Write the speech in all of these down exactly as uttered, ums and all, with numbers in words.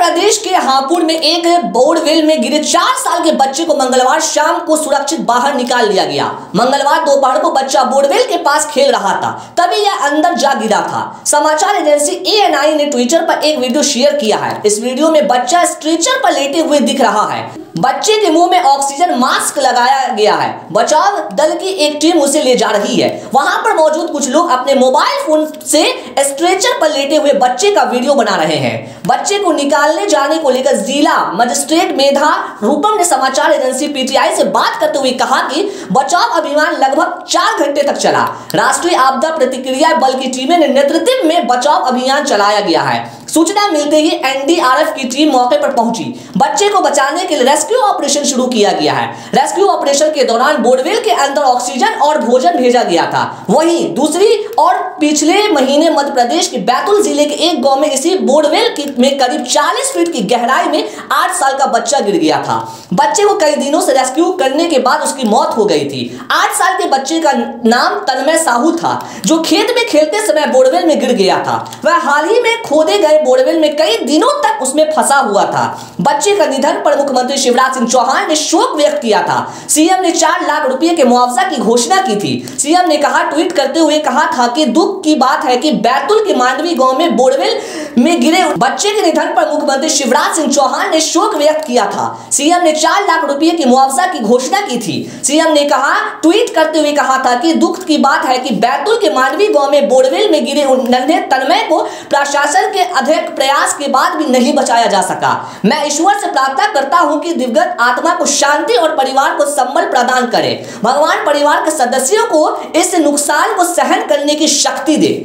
प्रदेश के हापुड़ में एक बोरवेल में गिरे चार साल के बच्चे को मंगलवार शाम को सुरक्षित बाहर निकाल लिया गया। मंगलवार दोपहर को बच्चा बोरवेल के पास खेल रहा था, तभी यह अंदर जा गिरा था। समाचार एजेंसी ए एन आई ने ट्विटर पर एक वीडियो शेयर किया है। इस वीडियो में बच्चा स्ट्रेचर पर लेटे हुए दिख रहा है। बच्चे के मुंह में ऑक्सीजन मास्क लगाया गया है। बचाव दल की एक टीम उसे ले जा रही है। वहां पर मौजूद कुछ लोग अपने मोबाइल फोन से स्ट्रेचर पर लेटे हुए बच्चे का वीडियो बना रहे हैं। बच्चे को निकालने जाने को लेकर जिला मजिस्ट्रेट मेधा रूपम ने समाचार एजेंसी पी टी आई से बात करते हुए कहा कि बचाव अभियान लगभग चार घंटे तक चला। राष्ट्रीय आपदा प्रतिक्रिया बल की टीमें ने नेतृत्व में बचाव अभियान चलाया गया है। सूचना मिलते ही एन डी आर एफ की टीम मौके पर पहुंची। बच्चे को बचाने के लिए रेस्क्यू ऑपरेशन शुरू किया गया है। रेस्क्यू ऑपरेशन के दौरान बोरवेल के अंदर ऑक्सीजन और भोजन भेजा गया था। वहीं दूसरी और पिछले महीने मध्य प्रदेश के बैतूल जिले के एक गांव में इसी बोरवेल में करीब चालीस फीट की गहराई में आठ साल का बच्चा गिर गया था। बच्चे को कई दिनों से रेस्क्यू करने के बाद उसकी मौत हो गई थी। आठ साल के बच्चे का नाम तन्मय साहू था, जो खेत में खेलते समय बोरवेल में गिर गया था। वह हाल ही में खोदे गए बोरवेल में कई दिनों तक उसमें फंसा हुआ था। बच्चे का निधन पर मुख्यमंत्री शिवराज सिंह चौहान ने शोक व्यक्त किया था। सीएम ने चार लाख रुपए के मुआवजा की घोषणा की थी। सीएम ने कहा ट्वीट करते हुए कहा था कि दुख की बात है कि बैतूल के मांडवी गांव में बोरवेल में गिरे बच्चे के निधन पर मुख्यमंत्री शिवराज सिंह चौहान ने शोक व्यक्त किया था। सीएम ने चार लाख रुपए की मुआवजा की घोषणा की थी। सीएम ने कहा ट्वीट करते हुए कहा था कि दुख की बात है कि बैतूल के मांडवी गांव में बोरवेल में गिरे नन्हे तन्मय को प्रशासन के अधिक प्रयास के बाद भी नहीं बचाया जा सका। मैं ईश्वर से प्रार्थना करता हूं कि दिवंगत आत्मा को शांति और परिवार को संबल प्रदान करे। भगवान परिवार के सदस्यों को इस नुकसान को सहन करने की शक्ति दे।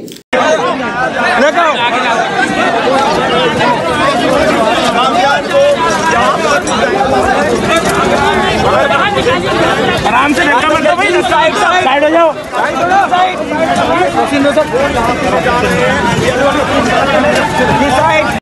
आराम से साइड हो जाओ, साइड